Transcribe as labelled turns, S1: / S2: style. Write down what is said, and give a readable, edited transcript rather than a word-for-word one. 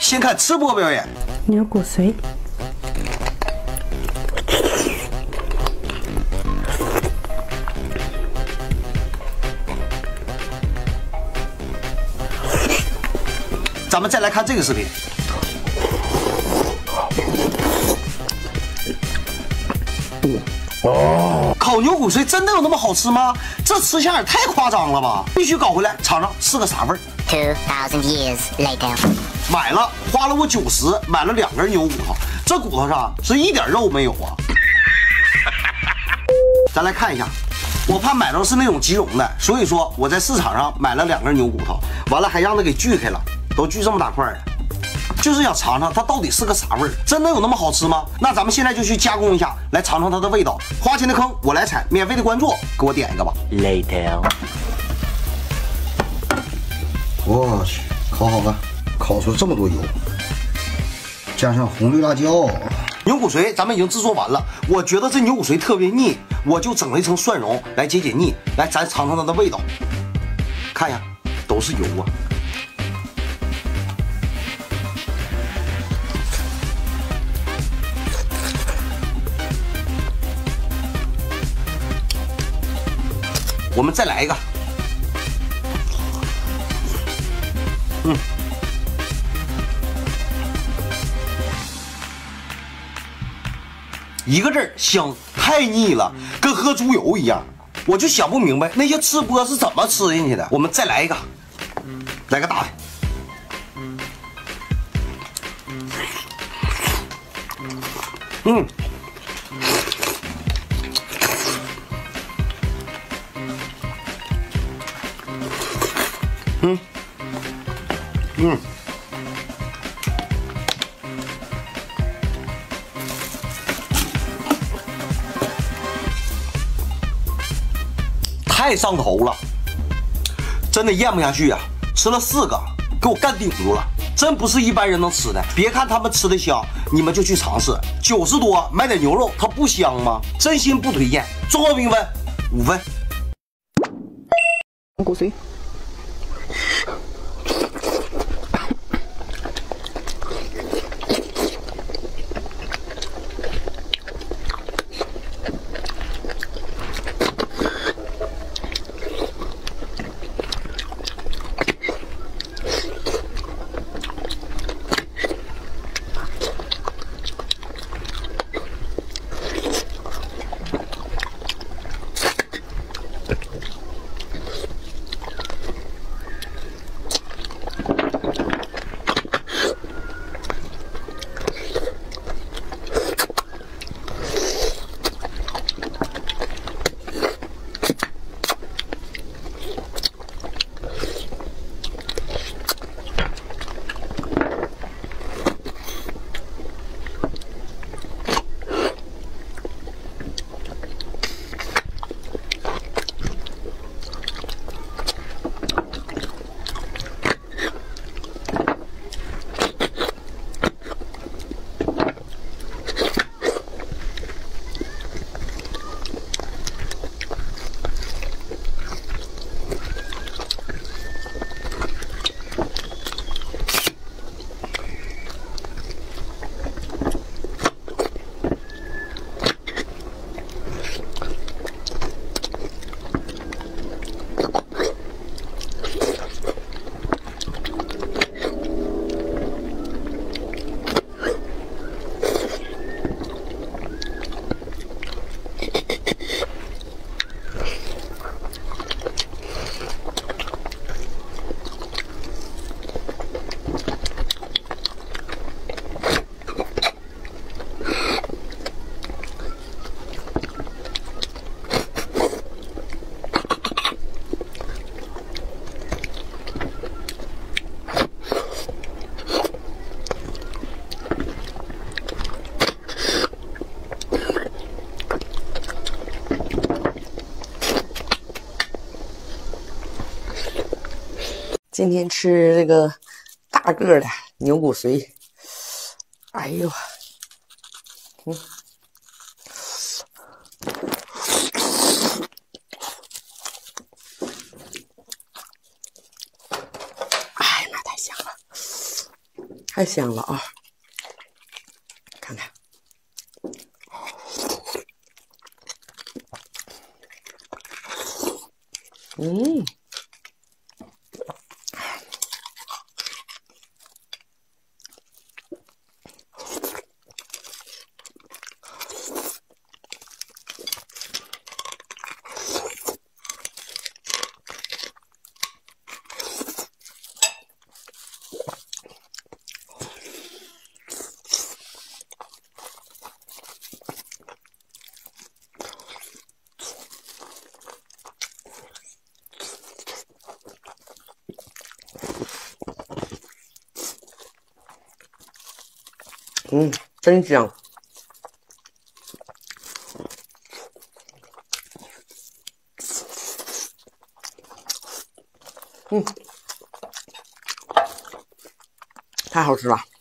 S1: 先看吃播表演，
S2: 牛骨髓。
S1: 咱们再来看这个视频。烤牛骨髓真的有那么好吃吗？这吃相也太夸张了吧！必须搞回来尝尝是个啥味儿。
S3: 2000 years later，
S1: 买了，花了我90，买了2根牛骨头，这骨头上是一点肉没有啊！咱来看一下，我怕买到是那种即溶的，所以说我在市场上买了2根牛骨头，完了还让它给锯开了，都锯这么大块的，就是想尝尝它到底是个啥味儿，真的有那么好吃吗？那咱们现在就去加工一下，来尝尝它的味道。花钱的坑我来踩，免费的关注给我点一个吧。
S4: Later。
S5: 我去，烤好了，烤出这么多油，加上红绿辣椒。
S1: 牛骨髓咱们已经制作完了，我觉得这牛骨髓特别腻，我就整了一层蒜蓉来解解腻。来，咱尝尝它的味道，看呀，都是油啊。我们再来一个。 一个字儿香，太腻了，跟喝猪油一样。我就想不明白那些吃播是怎么吃进去的。我们再来一个，来个大的。嗯，太上头了，真的咽不下去啊！吃了4个，给我干顶住了，真不是一般人能吃的。别看他们吃的香，你们就去尝试。90多买点牛肉，它不香吗？真心不推荐。综合评分5分。
S2: 骨髓。
S6: 今天吃这个大个的牛骨髓，哎呦，哎呀妈，太香了！ 太香了啊！看看，嗯。真香。太好吃了。